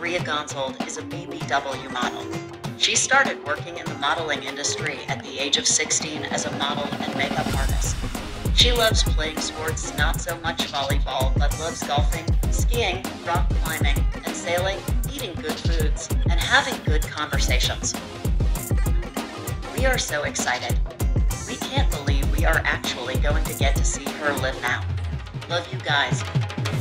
Andrea Gonzaled is a BBW model. She started working in the modeling industry at the age of 16 as a model and makeup artist. She loves playing sports, not so much volleyball, but loves golfing, skiing, rock climbing, and sailing, eating good foods, and having good conversations. We are so excited. We can't believe we are actually going to get to see her live now. Love you guys.